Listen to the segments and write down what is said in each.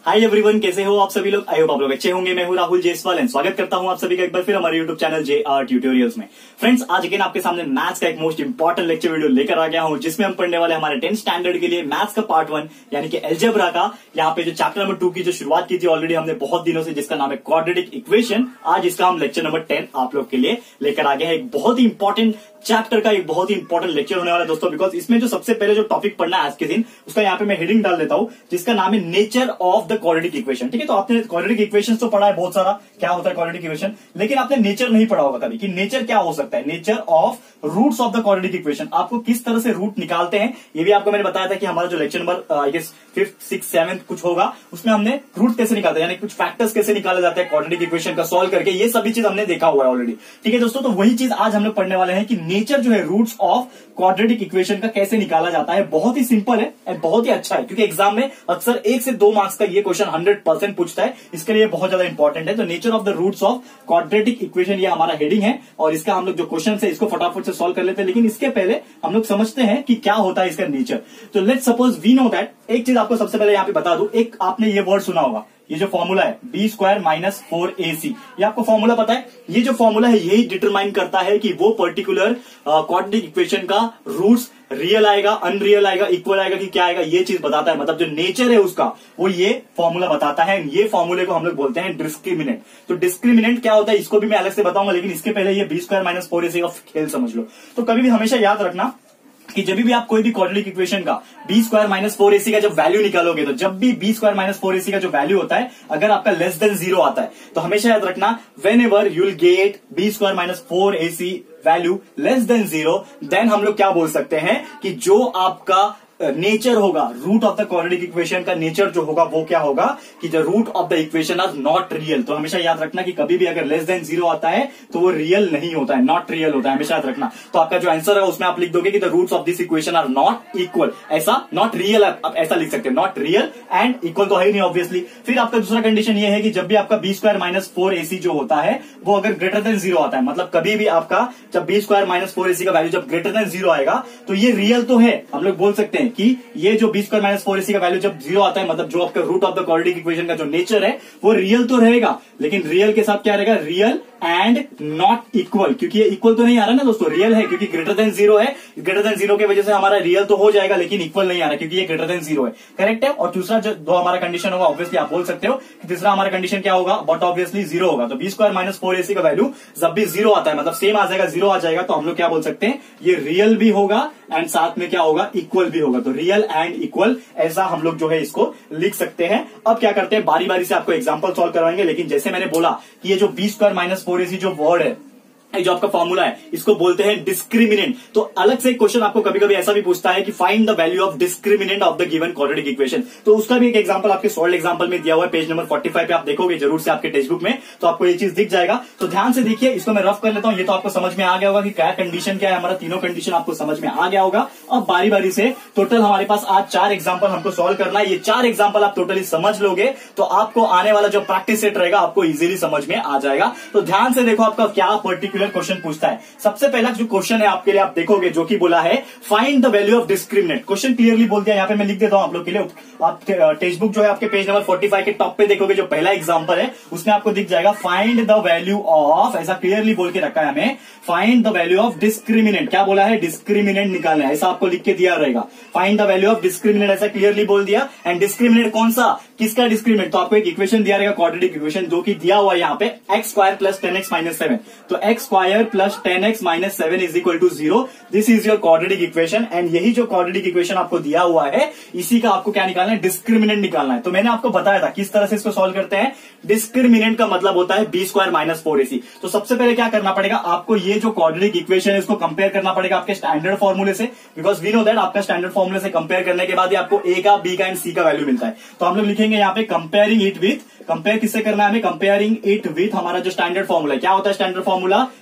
Hi everyone, कैसे हो आप सभी लोग। आई होप आप लोग अच्छे होंगे। मैं हूं राहुल जेसवाल एंड स्वागत करता हूं आप सभी का एक बार फिर हमारे यूट्यूब चैनल JR ट्यूटोरियल्स में। फ्रेंड्स, आज अगेन आपके सामने मैथ्स का एक मोस्ट इंपॉर्टेंट लेक्चर वीडियो लेकर आ गया हूं, जिसमें हम पढ़ने वाले हमारे 10th स्टैंडर्ड के लिए मैथ्स का पार्ट 1 यानी कि अलजेब्रा का। यहाँ पे जो चैप्टर नंबर 2 की जो शुरुआत की थी ऑलरेडी हमने बहुत दिनों से, जिसका नाम है क्वाड्रेटिक इक्वेशन। आज इसका हम लेक्चर नंबर 10 आप लोग के लिए लेकर आ गए हैं। एक बहुत ही इंपॉर्टेंट चैप्टर का एक बहुत ही इंपॉर्टेंट लेक्चर होने वाला है दोस्तों, बिकॉज इसमें जो सबसे पहले जो टॉपिक पढ़ना है आज के दिन, उसका यहाँ पे मैं हेडिंग डाल देता हूं, जिसका नाम है nature of the quadratic equation. ठीक है, तो आपने क्वाड्रेटिक इक्वेशन तो पढ़ा है बहुत सारा, क्या होता है क्वाड्रेटिक इक्वेशन, लेकिन आपने नेचर नहीं पढ़ा होगा कभी कि नेचर क्या हो सकता है। Nature of roots of the quadratic equation, आपको किस तरह से रूट निकालते हैं, ये भी आपको मैंने बताया था कि हमारा जो lecture number I guess 5th 6th 7th कुछ होगा, उसमें हमने रूट कैसे निकालते हैं, यानी कुछ फैक्टर्स कैसे निकाले जाते हैं क्वाड्रेटिक इक्वेशन का सॉल्व करके, ये सभी चीज हमने देखा हुआ है ऑलरेडी। ठीक है दोस्तों, तो वही चीज आज हम लोग पढ़ने वाले हैं कि नेचर जो है रूट्स ऑफ क्वाड्रेटिक इक्वेशन का कैसे निकाला जाता है। बहुत ही सिंपल है एंड बहुत ही अच्छा है, क्योंकि एग्जाम में अक्सर 1 से 2 मार्क्स का ये क्वेश्चन 100% पूछता है, इसके लिए बहुत ज्यादा इंपॉर्टेंट है। तो nature of the roots of quadratic equation, ये हमारा हेडिंग है और इसका हम लोग जो क्वेश्चन है इसको फटाफट से सॉल्व कर लेते हैं। लेकिन इसके पहले हम लोग समझते हैं कि क्या होता है इसका नेचर। तो let's suppose we know that, एक चीज आपको सबसे पहले यहाँ पे बता दूं, एक आपने ये वर्ड सुना होगा, ये जो फॉर्मूला है b² - 4ac, ये आपको फॉर्मूला पता है। ये जो फॉर्मूला है यही डिटरमाइन करता है कि वो पर्टिकुलर क्वाड्रेटिक इक्वेशन का रूट्स रियल आएगा, अनरियल आएगा, इक्वल आएगा कि क्या आएगा, ये चीज बताता है। मतलब जो नेचर है उसका वो ये फॉर्मूला बताता है। ये फॉर्मूले को हम लोग बोलते हैं डिस्क्रिमिनेंट। तो डिस्क्रिमिनेंट क्या होता है इसको भी मैं अलग से बताऊंगा, लेकिन इसके पहले ये b² - 4ac का खेल समझ लो। तो कभी भी हमेशा याद रखना कि जब भी आप कोई भी क्वाड्रेटिक इक्वेशन का b² - 4ac का जब वैल्यू निकालोगे, तो जब भी b² - 4ac का जो वैल्यू होता है, अगर आपका लेस देन 0 आता है, तो हमेशा याद रखना whenever you will get b² - 4ac value less than 0, then हम लोग क्या बोल सकते हैं कि जो आपका नेचर होगा, root of the quadratic equation का नेचर जो होगा वो क्या होगा कि the root of the equation are not real. तो हमेशा याद रखना कि कभी भी अगर लेस देन 0 आता है तो वो रियल नहीं होता है, नॉट रियल होता है, हमेशा याद रखना। तो आपका जो आंसर है उसमें आप लिख दोगे कि the roots of this equation are not equal, ऐसा नॉट रियल, आप ऐसा लिख सकते हैं, नॉट रियल एंड इक्वल तो है ही नहीं ऑब्वियसली। फिर आपका दूसरा कंडीशन ये है कि जब भी आपका b² - 4ac जो होता है वो अगर ग्रेटर देन 0 आता है, मतलब कभी भी आपका जब b² - 4ac का वैल्यू जब ग्रेटर देन 0 आएगा तो ये रियल तो है, हम लोग बोल सकते हैं कि ये जो b² - 4ac का वैल्यू जब 0 आता है, मतलब जो आपका root of the quadratic equation का जो नेचर है वो रियल तो रहेगा, लेकिन रियल के साथ क्या रहेगा, रियल एंड नॉट इक्वल, क्योंकि ये इक्वल तो नहीं आ रहा ना दोस्तों, रियल है क्योंकि ग्रेटर देन 0 है, ग्रेटर देन 0 की वजह से हमारा रियल तो हो जाएगा लेकिन इक्वल नहीं आ रहा क्योंकि ये ग्रेटर देन 0 है। करेक्ट है। और दूसरा जो हमारा कंडीशन होगा, ऑब्वियसली आप बोल सकते हो कि तीसरा हमारा कंडीशन क्या होगा, बट ऑब्वियसली 0 होगा। तो b² - 4ac का वैल्यू जब भी 0 आता है, मतलब सेम आ जाएगा, 0 आ जाएगा, तो हम लोग क्या बोल सकते हैं, ये रियल भी होगा एंड साथ में क्या होगा, इक्वल भी होगा। तो रियल एंड इक्वल, ऐसा हम लोग जो है इसको लिख सकते हैं। अब क्या करते हैं, बारी बारी से आपको एग्जांपल सॉल्व करवाएंगे, लेकिन जैसे मैंने बोला कि ये जो b² - 4ac जो वर्ड है, ये जो आपका फॉर्मूला है, इसको बोलते हैं डिस्क्रिमिनेंट। तो अलग से एक क्वेश्चन आपको कभी कभी ऐसा भी पूछता है कि find the value of discriminant of the given quadratic equation. तो उसका भी एक एग्जांपल आपके सॉल्व एग्जांपल में दिया हुआ है, पेज नंबर 45 पे आप देखोगे जरूर से आपके टेक्स्ट बुक में, तो आपको ये चीज दिख जाएगा। तो ध्यान से देखिए, इसको मैं रफ कर लेता हूं। ये तो आपको समझ में आ गया होगा कि क्या कंडीशन क्या है, हमारा तीनों कंडीशन आपको समझ में आ गया होगा। अब बारी बारी से टोटल हमारे पास आज 4 एग्जाम्पल हमको सॉल्व करना है। ये 4 एग्जाम्पल आप टोटली समझ लोगे तो आपको आने वाला जो प्रैक्टिस सेट रहेगा आपको इजीली समझ में आ जाएगा। तो ध्यान से देखो आपका क्या पर्टिकुलर क्वेश्चन पूछता है। सबसे पहला जो क्वेश्चन है आपके लिए, आप देखोगे जो कि बोला है find the value of discriminant. Question clearly बोल दिया, यहाँ पे मैं लिख देता हूं आप लोग के लिए। आप टेक्स्ट बुक जो है आपके पेज नंबर 45 के टॉप पे देखोगे, जो पहला एग्जांपल है उसमें आपको दिख जाएगा फाइंड द वैल्यू ऑफ, ऐसा क्लियरली बोल के रखा है हमें, find the value of discriminant. क्या बोला है, डिस्क्रिमिनेंट निकालना है, ऐसा आपको लिख के दिया रहेगा। Find the value of discriminant, ऐसा क्लियरली बोल दिया। एंड डिस्क्रिमिनेंट कौन सा, किसका डिस्क्रिमिनेंट, तो आपको एक इक्वेशन दिया रहेगा क्वाड्रेटिक इक्वेशन, जो कि दिया हुआ है यहाँ पे x² + 10x - 7। तो x² + 10x - 7 = 0। This is your quadratic equation and यही जो क्वाड्रेटिक इक्वेशन आपको दिया हुआ है, इसी का आपको क्या निकालना है, डिस्क्रिमिनेंट निकालना है। तो मैंने आपको बताया था किस तरह से इसको सॉल्व करते हैं। डिस्क्रिमिनेंट का मतलब होता है b² - 4ac। तो सबसे पहले क्या करना पड़ेगा आपको, ये जो क्वाड्रेटिक इक्वेशन है इसको कंपेयर करना पड़ेगा आपके स्टैंडर्ड फॉर्मूले से, बिकॉज वी नो दैट आपका स्टैंडर्ड फॉर्मूले से कंपेयर करने के बाद ही आपको a का, b का एंड c का वैल्यू मिलता है। तो हम लोग लिखेंगे यहाँ पे कंपेयरिंग इट विथ, कंपेयर किससे करना है हमें, कंपेयरिंग इट विथ हमारा जो स्टैंडर्ड फॉर्मूला है। क्या होता है standard formula,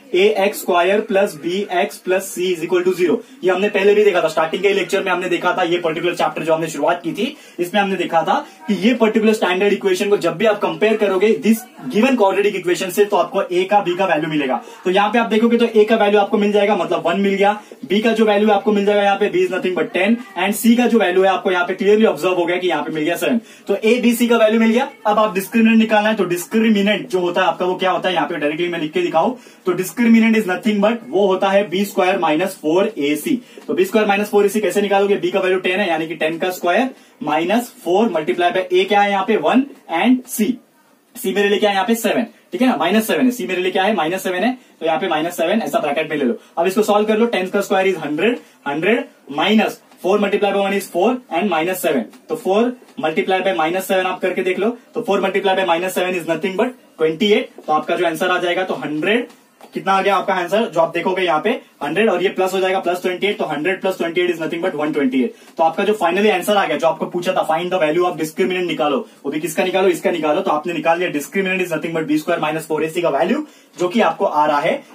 ax² plus bx plus c is equal to 0। ये हमने पहले भी देखा था, स्टार्टिंग के लेक्चर में हमने देखा था, ये पर्टिकुलर चैप्टर जो हमने शुरुआत की थी इसमें हमने देखा था कि ये पर्टिकुलर स्टैंडर्ड इक्वेशन को जब भी आप कंपेयर करोगे दिस गिवन क्वाड्रेटिक इक्वेशन से, तो आपको a का b का वैल्यू मिलेगा। तो यहाँ पे आप देखोगे तो a का वैल्यू आपको मिल जाएगा, मतलब 1 मिल गया। b का जो वैल्यू आपको मिल जाएगा यहाँ पे b is nothing but 10 and c का जो वैल्यू है आपको यहाँ पे क्लियरली ऑब्जर्व हो गया कि यहाँ पे मिल गया 7। तो a b c का वैल्यू मिल गया। अब आप डिस्क्रिमिनेंट निकालना है, तो डिस्क्रिमिनेंट जो होता है आपका वो क्या होता है, यहाँ पे डायरेक्टली मैं लिख के दिखाऊं तो डिस्क्रिमिनेंट इज नथिंग बट वो होता है b² माइनस 4ac। तो b² माइनस 4ac कैसे निकालोगे, b का वैल्यू 10 है यानी कि 10 का square minus 4 multiply by a क्या है यहाँ पे 1 एंड c मेरे लिए क्या है यहाँ पे 7, ठीक है ना, -7 है। c मेरे लिए क्या है -7 है, तो यहाँ पे -7 ऐसा ब्रैकेट में ले लो। अब इसको सॉल्व कर लो, 10 का square is 100 minus 4 multiply by 1 is 4 and -7, तो 4 मल्टीप्लाई बाय -7 आप करके देख लो, तो 4 multiply by -7 is nothing but 28। तो आपका जो आंसर आ जाएगा तो 100 कितना आ गया आपका आंसर, जो आप देखोगे यहाँ पे 100 और ये प्लस हो जाएगा प्लस 28, तो 100 प्लस 28 इज नथिंग बट 128। तो आपका जो फाइनली आंसर आ गया, जो आपको पूछा था find the value of discriminant निकालो, वो भी किसका निकालो, इसका निकालो। तो आपने निकाल लिया discriminant is nothing but b² minus 4ac का वैल्यू, जो कि आपको आ रहा है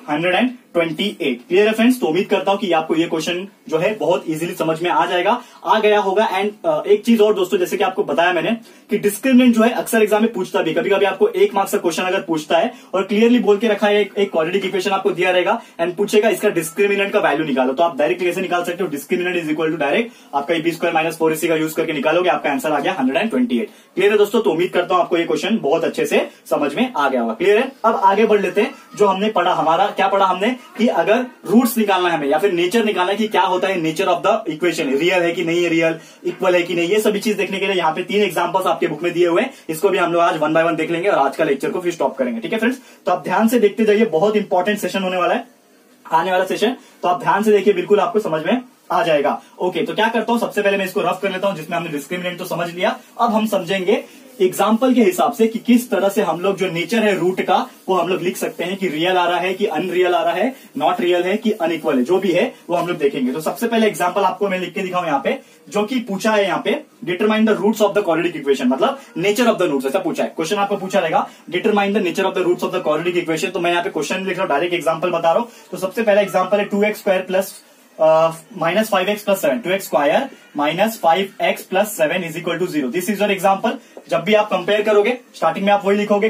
128। क्लियर है फ्रेंड्स। तो उम्मीद करता हूं कि आपको ये क्वेश्चन जो है बहुत इजीली समझ में आ गया होगा। एंड एक चीज और दोस्तों, जैसे कि आपको बताया मैंने कि डिस्क्रिमिनेंट जो है अक्सर एग्जाम में पूछता भी, कभी कभी आपको 1 मार्क्स का क्वेश्चन अगर पूछता है और क्लियरली बोल के रखा है, एक क्वाड्रेटिक इक्वेशन आपको दिया रहेगा एंड पूछेगा इसका डिस्क्रिमिनेंट का वैल्यू निकालो, तो आप डायरेक्टली कैसे निकाल सकते हो, discriminant is equal to direct आपका b² माइनस 4ac का यूज करके निकालोगे, आपका आंसर आ गया 128। क्लियर है दोस्तों। तो उम्मीद करता हूं आपको ये क्वेश्चन बहुत अच्छे से समझ में आ गया होगा। क्लियर है। अब आगे बढ़ लेते हैं। जो हमने पढ़ा, हमारा क्या पढ़ा हमने कि अगर रूट्स निकालना है हमें या फिर नेचर निकालना है कि क्या होता है nature of the equation, real है कि नहीं है, रियल इक्वल है कि नहीं, ये सभी चीज देखने के लिए यहाँ पे 3 एग्जांपल्स आपके बुक में दिए हुए हैं। इसको भी हम लोग आज 1 बाय 1 देख लेंगे और आज का लेक्चर को फिर स्टॉप करेंगे। ठीक है फ्रेंड्स, तो आप ध्यान से देखते जाइए, बहुत इंपॉर्टेंट सेशन होने वाला है, आने वाला सेशन, तो आप ध्यान से देखिए, बिल्कुल आपको समझ में आ जाएगा। ओके, तो क्या करता हूं, सबसे पहले मैं इसको रफ कर लेता हूं, जिसमें हमने डिस्क्रिमिनेंट तो समझ लिया। अब हम समझेंगे एग्जाम्पल के हिसाब से कि किस तरह से हम लोग जो नेचर है रूट का वो हम लोग लिख सकते हैं कि रियल आ रहा है कि अनरियल आ रहा है, नॉट रियल है कि अनइक्वल है, जो भी है वो हम लोग देखेंगे। तो सबसे पहले एग्जाम्पल आपको मैं लिख के दिखाऊं यहाँ पे, जो कि पूछा है यहाँ पे determine the roots of the quadratic equation, मतलब नेचर ऑफ द रूट्स ऐसा पूछा है। क्वेश्चन आपको पूछा रहेगा determine the nature of the roots of the quadratic equation. तो मैं यहाँ पे क्वेश्चन लिख रहा हूँ, डायरेक्ट एग्जाम्पल बता रहा हूँ। तो सबसे पहला एग्जाम्पल है 2x² plus minus 5x plus 7, 2x² minus 5x plus 7 is equal to 0। This is your example. जब भी आप कंपेयर करोगे स्टार्टिंग में आप वही लिखोगे,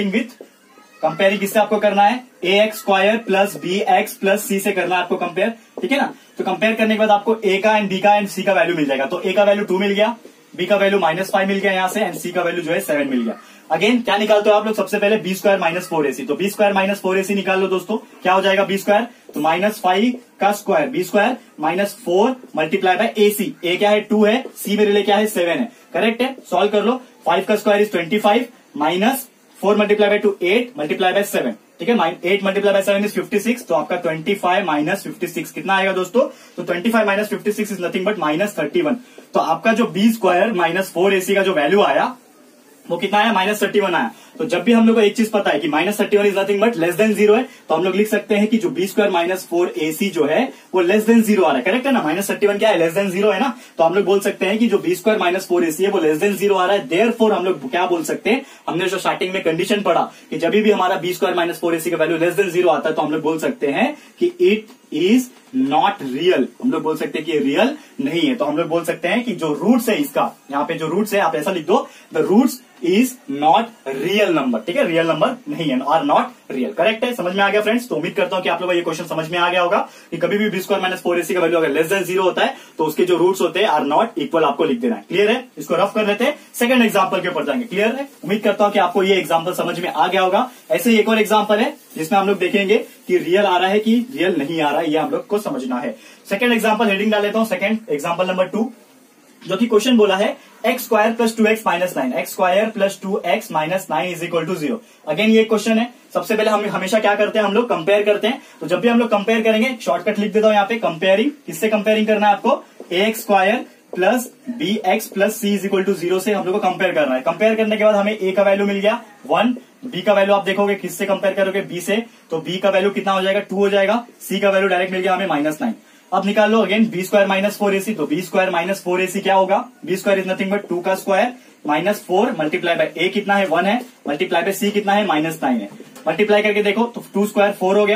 कंपेयरिंग किससे आपको करना है, ax² plus bx plus c से करना है आपको कंपेयर, ठीक है ना। तो कंपेयर करने के बाद आपको a का एंड b का एंड c का वैल्यू मिल जाएगा। तो a का वैल्यू 2 मिल गया, b का वैल्यू -5 मिल गया यहाँ से एंड c का वैल्यू जो है 7 मिल गया। अगेन क्या निकालते हो आप लोग, सबसे पहले b² माइनस 4ac। तो b² माइनस 4ac निकाल लो दोस्तों, क्या हो जाएगा b², तो -5 का square, b² minus 4 multiply by ac, a क्या है 2 है, c मेरे लिए क्या है 7 है, करेक्ट है। सॉल्व कर लो, 5 का square is 25 minus 4 multiply by 2 8 multiply by 7, ठीक है। 8 मल्टीप्लाई बाय 7 इज 56, तो आपका 25 माइनस 56 कितना आएगा दोस्तों, तो 25 माइनस 56 इज नथिंग बट -31। तो आपका जो b² माइनस 4ac का जो वैल्यू आया वो कितना आया, -31 आया। तो जब भी हम लोग को एक चीज पता है कि -31 is nothing but less than 0 है, तो हम लोग लिख सकते हैं कि जो b² माइनस 4ac जो है वो लेस देन 0 आ रहा है, करेक्ट है ना। -31 क्या है, लेस देन 0 है ना, तो हम लोग बोल सकते हैं कि जो b² माइनस 4ac है वो लेस देन 0 आ रहा है। देयरफॉर हम लोग क्या बोल सकते हैं, हमने जो स्टार्टिंग में कंडीशन पढ़ा कि जब भी हमारा b² माइनस 4ac का वैल्यू लेस देन 0 आता है तो हम लोग बोल सकते हैं कि इट इज नॉट रियल, हम लोग बोल सकते हैं कि रियल नहीं है। तो हम लोग बोल सकते हैं कि जो रूट्स है इसका, यहाँ पे जो रूट्स है आप ऐसा लिख दो, the roots is not real number, ठीक है, रियल नंबर नहीं है, आर नॉट रियल, करेक्ट है। समझ में आ गया फ्रेंड्स। तो उम्मीद करता हूं कि आप लोगों को ये क्वेश्चन समझ में आ गया होगा कि कभी भी b² माइनस 4ac का वैल्यू अगर लेस देन 0 होता है तो उसके जो रूट्स होते हैं आर नॉट इक्वल, आपको लिख देना है। क्लियर है, इसको रफ कर लेते हैं, सेकंड एग्जांपल के ऊपर जाएंगे। क्लियर है, उम्मीद करता हूं कि आपको ये एग्जांपल समझ में आ गया होगा। ऐसे ही एक और एग्जांपल है जिसमें हम लोग देखेंगे कि रियल आ रहा है कि रियल नहीं आ रहा है, ये हम लोग को समझना है। सेकंड एग्जांपल हेडिंग डाल लेता हूं, सेकंड एग्जांपल नंबर 2, जो कि क्वेश्चन बोला है x² plus 2x minus 9, x² plus 2x minus 9 is equal to 0। Again ये क्वेश्चन है। सबसे पहले हम हमेशा क्या करते हैं, हम लोग कंपेयर करते हैं। तो जब भी हम लोग कंपेयर करेंगे, शॉर्टकट लिख देता हूं यहाँ पे, कंपेयरिंग, किससे कंपेयरिंग करना है आपको, ax² plus bx plus c is equal to 0 से हम लोग को कंपेयर करना है। कंपेयर करने के बाद हमें a का वैल्यू मिल गया 1, b का वैल्यू आप देखोगे किससे कंपेयर करोगे, b से, तो b का वैल्यू कितना हो जाएगा 2 हो जाएगा, c का वैल्यू डायरेक्ट मिल गया हमें -9। अब निकाल लो अगेन b² माइनस 4ac, तो b² माइनस 4ac क्या होगा, b² इज नथिंग बट 2 का square minus 4 multiply by a कितना है 1 है, मल्टीप्लाई बाय c कितना है -9 है। मल्टीप्लाई करके देखो तो 2² 4 हो गया,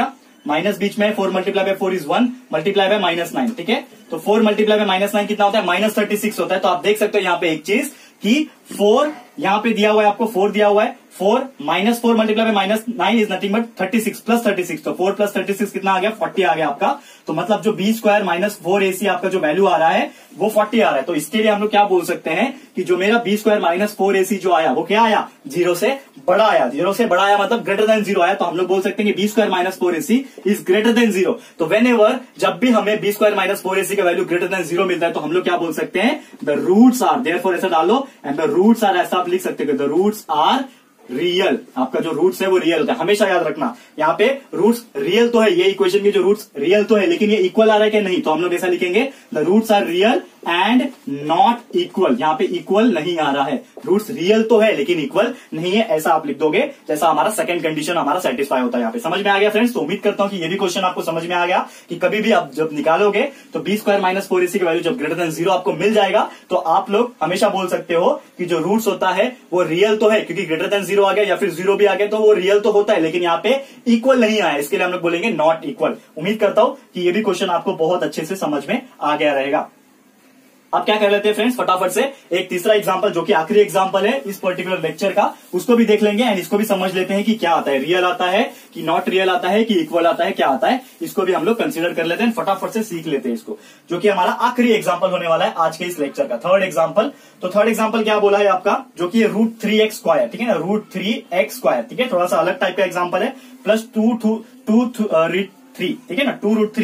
माइनस बीच में 4 multiply by 4 is 1 multiply by -9, ठीक है। तो 4 मल्टीप्लाई बाय -9 कितना होता है, -36 होता है। तो आप देख सकते हो यहाँ पे एक चीज कि 4 यहाँ पे दिया हुआ है, आपको 4 दिया हुआ है, 4 -4 multiply by -9 is nothing but 36 plus 36। तो 4 प्लस 36 कितना आ गया, 40 आ गया आपका। तो मतलब जो b स्क्वायर माइनस 4ac आपका जो वैल्यू आ रहा है वो 40 आ रहा है। तो इसके लिए हम लोग क्या बोल सकते हैं कि जो मेरा b स्क्वायर माइनस 4ac जो आया वो क्या आया, 0 से बड़ा आया। 0 से बड़ा आया मतलब ग्रेटर देन 0 आया। तो हम लोग बोल सकते हैं कि b square minus 4ac is greater than 0। तो वेन एवर जब भी हमें b स्क्वायर माइनस 4ac का वैल्यू ग्रेटर देन 0 मिलता है तो हम लोग क्या बोल सकते हैं, द रूट्स आर, देयरफॉर ऐसा डालो एंड द रूट्स आर, ऐसा आप लिख सकते हो, द रूट्स आर रियल। आपका जो रूट्स है वो रियल होता है, हमेशा याद रखना। यहाँ पे रूट्स रियल तो है, ये इक्वेशन के जो रूट्स रियल तो है, लेकिन ये इक्वल आ रहा है कि नहीं, तो हम लोग ऐसा लिखेंगे the roots are real and not equal. यहाँ पे इक्वल नहीं आ रहा है, रूट्स रियल तो है लेकिन इक्वल नहीं है, ऐसा आप लिख दोगे। जैसा हमारा सेकंड कंडीशन हमारा सेटिस्फाई होता है। यहाँ पे समझ में आ गया फ्रेंड्स। तो उम्मीद करता हूं कि ये भी क्वेश्चन आपको समझ में आ गया कि कभी भी आप जब निकालोगे तो b स्क्वायर माइनस 4ac की वैल्यू जब ग्रेटर देन 0 आपको मिल जाएगा तो आप लोग हमेशा बोल सकते हो कि जो रूट्स होता है वो रियल तो है, क्योंकि ग्रेटर देन 0 आ गया या फिर 0 भी आ गया तो वो रियल तो होता है, लेकिन यहाँ पे इक्वल नहीं आया, इसके लिए हम लोग बोलेंगे नॉट इक्वल। उम्मीद करता हूं कि ये भी क्वेश्चन आपको बहुत अच्छे से समझ में आ गया रहेगा। अब क्या कर लेते हैं फ्रेंड्स, फटाफट से एक तीसरा एग्जांपल जो कि आखिरी एग्जांपल है इस पर्टिकुलर लेक्चर का, उसको भी देख लेंगे एंड इसको भी समझ लेते हैं कि क्या आता है, रियल आता है कि नॉट रियल आता है कि इक्वल आता है, क्या आता है, इसको भी हम लोग कंसीडर कर लेते हैं। फटाफट से सीख लेते हैं इसको, जो कि हमारा आखिरी एग्जाम्पल होने वाला है आज के इस लेक्चर का, थर्ड एग्जाम्पल। तो थर्ड एग्जाम्पल क्या बोला है आपका, जो कि √3x², ठीक है ना, √3x², ठीक है, थोड़ा सा अलग टाइप का एग्जाम्पल है, प्लस 2√3, ठीक है ना,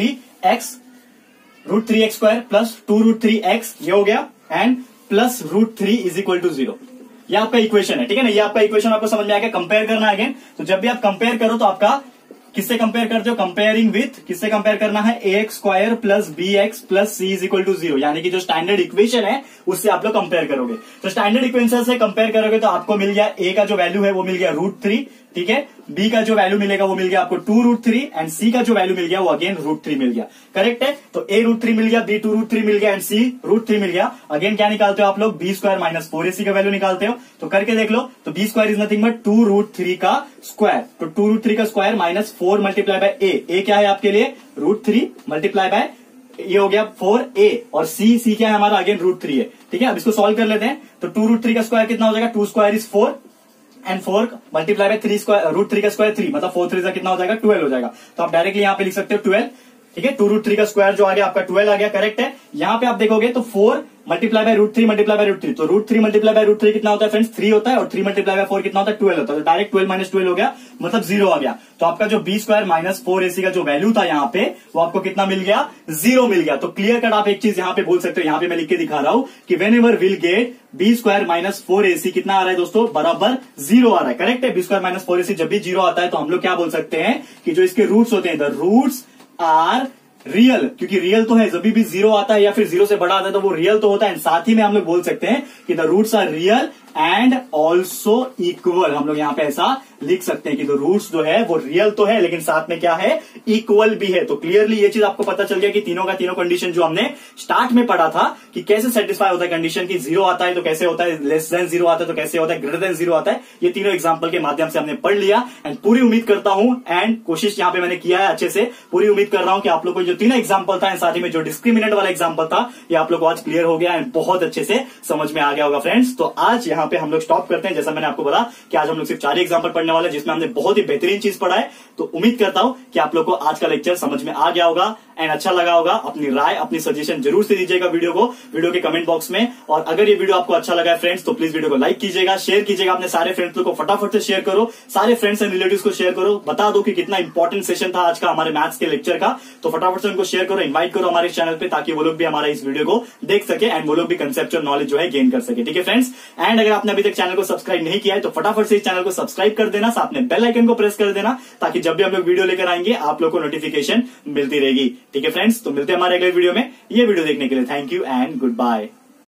2√3x प्लस 2√3x ये हो गया and plus √3 is equal to 0। ये आपका इक्वेशन है, ठीक है ना, ये आपका इक्वेशन आपको समझ में आ गया। कंपेयर करना है अगेन, तो जब भी आप कंपेयर करो तो आपका किससे कंपेयर करते हो, कंपेयरिंग विथ किससे कंपेयर करना है, ax² plus bx plus c is equal to 0, यानी कि जो स्टैंडर्ड इक्वेशन है उससे आप लोग कंपेयर करोगे। तो स्टैंडर्ड इक्वेशन से कंपेयर करोगे तो आपको मिल गया a का जो वैल्यू है वो मिल गया √3, ठीक है, b का जो वैल्यू मिलेगा वो मिल गया आपको 2√3 एंड c का जो वैल्यू मिल गया वो अगेन √3 मिल गया। करेक्ट है, तो a √3 मिल गया, b 2√3 मिल गया एंड c √3 मिल गया। अगेन क्या निकालते हो आप लोग, b स्क्वायर माइनस 4ac का वैल्यू निकालते हो। तो करके देख लो, तो b square is nothing but 2√3 का स्क्वायर, तो 2√3 का square minus 4 multiply by a क्या है आपके लिए, √3 मल्टीप्लाई बाय ये हो गया 4a और c क्या है हमारा अगेन √3 है, ठीक है। अब इसको सॉल्व कर लेते हैं, तो 2√3 का स्क्वायर कितना हो जाएगा, 2 square is 4 and 4 multiply by 3 square, √3 का स्क्वायर 3, मतलब 4 3 का कितना हो जाएगा, 12 हो जाएगा। तो आप डायरेक्टली यहाँ पे लिख सकते हो 12, ठीक है, 2√3 का स्क्वायर जो आ गया आपका 12 आ गया, करेक्ट है। यहाँ पे आप देखोगे तो 4 मल्टीप्लाई बाय √3 मल्टीप्लाई बाय √3, तो √3 मल्टीप्लाई बाय √3 कितना होता है फ्रेंड्स, 3 होता है, और 3 मल्टीप्लाई बाय 4 कितना होता है, 12 होता है। तो डायरेक्ट 12 माइनस 12 हो गया, मतलब 0 आ गया। तो आपका जो b स्क्वायर माइनस 4ac का जो वैल्यू था यहाँ पे वो आपको कितना मिल गया, 0 मिल गया। तो क्लियर कट आप एक चीज यहाँ पे बोल सकते हो, यहाँ पे मैं लिख के दिखा रहा हूं कि whenever will get b square minus 4ac कितना आ रहा है दोस्तों, बराबर 0 आ रहा है। करेक्ट है, b स्क्वायर माइनस 4ac जब भी 0 आता है तो हम लोग क्या बोल सकते हैं कि जो इसके रूट्स होते हैं, द रूट्स आर रियल, क्योंकि रियल तो है, जब भी 0 आता है या फिर 0 से बड़ा आता है तो वो रियल तो होता है। साथ ही में हम लोग बोल सकते हैं कि the roots are real and also equal, हम लोग यहाँ पे ऐसा लिख सकते हैं कि जो रूट्स जो है वो रियल तो है लेकिन साथ में क्या है, इक्वल भी है। तो क्लियरली ये चीज आपको पता चल गया कि तीनों का तीनों कंडीशन जो हमने स्टार्ट में पढ़ा था कि कैसे सेटिस्फाई होता है कंडीशन की, 0 आता है तो कैसे होता है, लेस देन 0 आता है तो कैसे होता है, ग्रेटर देन 0 आता है, ये तीनों एग्जाम्पल के माध्यम से हमने पढ़ लिया। एंड पूरी उम्मीद करता हूं एंड कोशिश यहाँ पे मैंने किया है अच्छे से, पूरी उम्मीद कर रहा हूं कि आप लोग को जो तीनों एग्जाम्पल था साथ ही में जो डिस्क्रिमिनेंट वाला एग्जाम्पल था ये आप लोग को आज क्लियर हो गया एंड बहुत अच्छे से समझ में आ गया होगा फ्रेंड्स। तो आज यहाँ पे हम लोग स्टॉप करते हैं, जैसा मैंने आपको बोला कि आज हम लोग सिर्फ 4 एग्जाम्पल पढ़ने वाले हैं जिसमें हमने बहुत ही बेहतरीन चीज पढ़ा है। तो उम्मीद करता हूं कि आप लोग को आज का लेक्चर समझ में आ गया होगा एंड अच्छा लगा होगा। अपनी राय अपनी सजेशन जरूर से दीजिएगा वीडियो के कमेंट बॉक्स में। और अगर ये वीडियो आपको अच्छा लगा है फ्रेंड्स तो प्लीज वीडियो को लाइक कीजिएगा, शेयर कीजिएगा अपने सारे फ्रेंड्स को, फटाफट से शेयर करो, सारे फ्रेंड्स एंड रिलेटिव्स को शेयर करो, बता दो कि कितना इंपॉर्टेंट सेशन था आज का हमारे मैथ्स के लेक्चर का। तो फटाफट से उनको शेयर करो, इन्वाइट करो हमारे चैनल पे ताकि वो लोग भी हमारा इस वीडियो को देख सके एंड वो लोग भी कंसेप्चुअल नॉलेज जो है गेन कर सके। ठीक है फ्रेंड्स, एंड अगर आपने अभी तक चैनल को सब्सक्राइब नहीं किया है तो फटाफट से इस चैनल को सब्सक्राइब कर देना, साथ में बेल आइकन को प्रेस कर देना ताकि जब भी हम लोग वीडियो लेकर आएंगे आप लोग को नोटिफिकेशन मिलती रहेगी। ठीक है फ्रेंड्स, तो मिलते हैं हमारे अगले वीडियो में। ये वीडियो देखने के लिए thank you and good bye.